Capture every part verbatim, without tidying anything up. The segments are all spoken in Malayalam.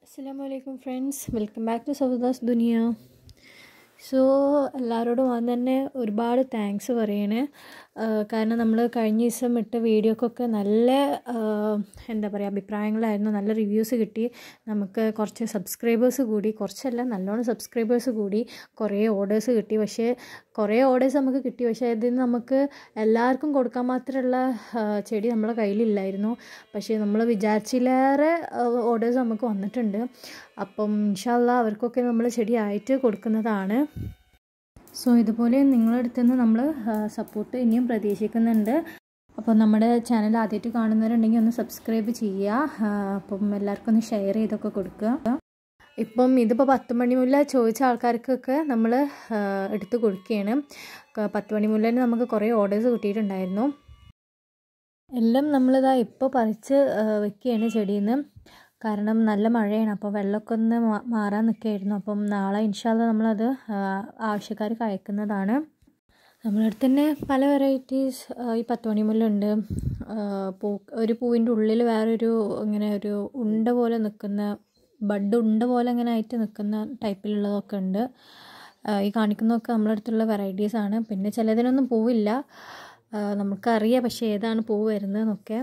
Assalamualaikum friends, welcome back to Savda's Dunya. So എല്ലാവരോടും അത് തന്നെ ഒരുപാട് താങ്ക്സ് പറയണേ. കാരണം നമ്മൾ കഴിഞ്ഞ ദിവസം ഇട്ട വീഡിയോക്കൊക്കെ നല്ല എന്താ പറയുക അഭിപ്രായങ്ങളായിരുന്നു, നല്ല റിവ്യൂസ് കിട്ടി, നമുക്ക് കുറച്ച് സബ്സ്ക്രൈബേഴ്സ് കൂടി, കുറച്ചല്ല നല്ലോണം സബ്സ്ക്രൈബേഴ്സ് കൂടി, കുറേ ഓർഡേഴ്സ് കിട്ടി. പക്ഷേ കുറേ ഓർഡേഴ്സ് നമുക്ക് കിട്ടി, പക്ഷേ അതിൽ നിന്ന് നമുക്ക് എല്ലാവർക്കും കൊടുക്കാൻ മാത്രമുള്ള ചെടി നമ്മളെ കയ്യിലില്ലായിരുന്നു. പക്ഷേ നമ്മൾ വിചാരിച്ചിലേറെ ഓർഡേഴ്സ് നമുക്ക് വന്നിട്ടുണ്ട്. അപ്പം ഇൻഷാ അല്ലാഹ് അവർക്കൊക്കെ നമ്മൾ ചെടിയായിട്ട് കൊടുക്കുന്നതാണ്. സോ ഇതുപോലെ നിങ്ങളുടെ അടുത്ത് നിന്ന് നമ്മൾ സപ്പോർട്ട് ഇനിയും പ്രതീക്ഷിക്കുന്നുണ്ട്. അപ്പോൾ നമ്മുടെ ചാനൽ ആദ്യമായിട്ട് കാണുന്നവരുണ്ടെങ്കിൽ ഒന്ന് സബ്സ്ക്രൈബ് ചെയ്യുക. അപ്പം എല്ലാവർക്കും ഒന്ന് ഷെയർ ചെയ്തൊക്കെ കൊടുക്കുക. ഇപ്പം ഇതിപ്പോൾ പത്ത് മണിമുല്ല ചോദിച്ച ആൾക്കാർക്കൊക്കെ നമ്മൾ എടുത്ത് കൊടുക്കുകയാണ്. പത്ത് മണിമുല്ലേന് നമുക്ക് കുറേ ഓർഡേഴ്സ് കിട്ടിയിട്ടുണ്ടായിരുന്നു. എല്ലാം നമ്മളിതാ ഇപ്പോൾ പറിച്ച് വെക്കുകയാണ് ചെടിയിൽ നിന്ന്. കാരണം നല്ല മഴയാണ്, അപ്പോൾ വെള്ളമൊക്കെ ഒന്ന് മാറാൻ നിൽക്കുകയായിരുന്നു. അപ്പം നാളെ ഇൻഷാ അല്ലാഹ് നമ്മളത് ആവശ്യക്കാർക്ക് അയക്കുന്നതാണ്. നമ്മുടെ അടുത്ത് തന്നെ പല വെറൈറ്റീസ് ഈ പത്ത് മണിമുല്ലുണ്ട്. പൂ ഒരു പൂവിൻ്റെ ഉള്ളിൽ വേറൊരു ഇങ്ങനെ ഒരു ഉണ്ട പോലെ നിൽക്കുന്ന ബഡ് ഉണ്ട പോലെ ഇങ്ങനെ ആയിട്ട് നിൽക്കുന്ന ടൈപ്പിലുള്ളതൊക്കെ ഉണ്ട്. ഈ കാണിക്കുന്നതൊക്കെ നമ്മുടെ അടുത്തുള്ള വെറൈറ്റീസാണ്. പിന്നെ ചിലതിനൊന്നും പൂവില്ല, നമുക്കറിയാം പക്ഷേ ഏതാണ് പൂവ് വരുന്നതെന്നൊക്കെ.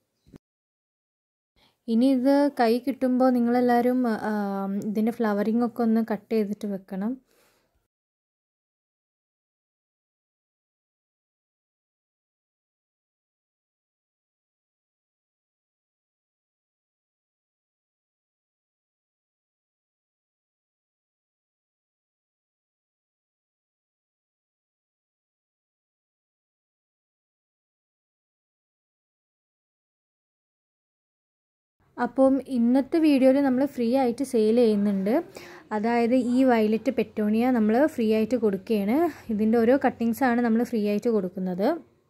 ഇനി ഇത് കൈ കിട്ടുമ്പോൾ നിങ്ങളെല്ലാവരും ഇതിൻ്റെ ഫ്ലവറിംഗ് ഒക്കെ ഒന്ന് കട്ട് ചെയ്തിട്ട് വെക്കണം. അപ്പം ഇന്നത്തെ വീഡിയോയിൽ നമ്മൾ ഫ്രീ ആയിട്ട് സെയിൽ ചെയ്യുന്നുണ്ട്. അതായത് ഈ വയലറ്റ് പെറ്റോണിയ നമ്മൾ ഫ്രീ ആയിട്ട് കൊടുക്കുകയാണ്. ഇതിൻ്റെ ഓരോ കട്ടിങ്സാണ് നമ്മൾ ഫ്രീ ആയിട്ട് കൊടുക്കുന്നത്.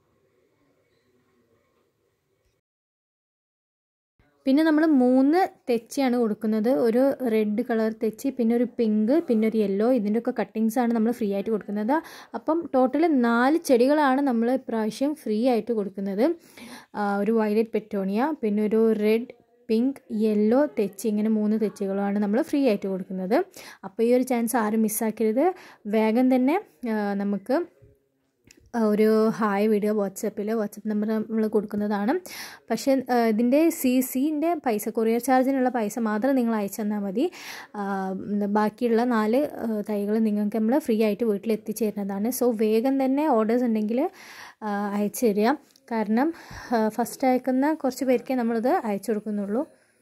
പിന്നെ നമ്മൾ മൂന്ന് തെച്ചിയാണ് കൊടുക്കുന്നത്. ഒരു റെഡ് കളർ തെച്ചി, പിന്നെ ഒരു പിങ്ക്, പിന്നെ ഒരു യെല്ലോ. ഇതിൻ്റെയൊക്കെ കട്ടിങ്സാണ് നമ്മൾ ഫ്രീ ആയിട്ട് കൊടുക്കുന്നത്. അപ്പം ടോട്ടൽ നാല് ചെടികളാണ് നമ്മൾ ഇപ്രാവശ്യം ഫ്രീ ആയിട്ട് കൊടുക്കുന്നത്. ഒരു വയലറ്റ് പെറ്റോണിയ, പിന്നെ ഒരു റെഡ്, പിങ്ക്, യെല്ലോ തെച്ചി, ഇങ്ങനെ മൂന്ന് തെച്ചികളാണ് നമ്മൾ ഫ്രീ ആയിട്ട് കൊടുക്കുന്നത്. അപ്പോൾ ഈ ഒരു ചാൻസ് ആരും മിസ്സാക്കരുത്. വേഗം തന്നെ നമുക്ക് ഒരു ഹായ് വീഡിയോ വാട്സപ്പിൽ വാട്സപ്പ് നമ്പർ നമ്മൾ കൊടുക്കുന്നതാണ്. പക്ഷേ ഇതിൻ്റെ സി സിൻ്റെ പൈസ, കൊറിയർ ചാർജിനുള്ള പൈസ മാത്രം നിങ്ങൾ അയച്ചു തന്നാൽ മതി. ബാക്കിയുള്ള നാല് തൈകൾ നിങ്ങൾക്ക് നമ്മൾ ഫ്രീ ആയിട്ട് വീട്ടിൽ എത്തിച്ചേരുന്നതാണ്. സോ വേഗം തന്നെ ഓർഡേഴ്സ് ഉണ്ടെങ്കിൽ അയച്ചു തരിക. കാരണം ഫസ്റ്റ് അയക്കുന്ന കുറച്ച് പേർക്കേ നമ്മളിത് അയച്ചു കൊടുക്കുന്നുള്ളൂ.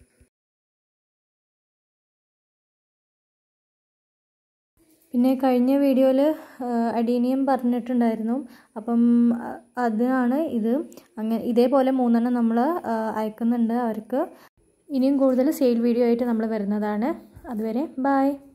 പിന്നെ കഴിഞ്ഞ വീഡിയോയിൽ അഡീനിയം പറഞ്ഞിട്ടുണ്ടായിരുന്നു. അപ്പം അതിനാണ് ഇത്. അങ്ങനെ ഇതേപോലെ മൂന്നെണ്ണം നമ്മൾ അയക്കുന്നുണ്ട് അവർക്ക്. ഇനിയും കൂടുതൽ സെയിൽ വീഡിയോ ആയിട്ട് നമ്മൾ വരുന്നതാണ്. അതുവരെ ബൈ.